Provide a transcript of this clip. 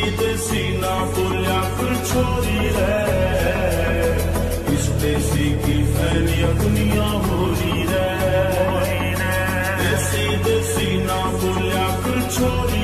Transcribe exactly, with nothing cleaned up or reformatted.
देसी ना बोलिया कर छोरी रे, इस देसी की फैलिया दुनिया हो रही रे। देसी देसी ना बोलिया कर छोरी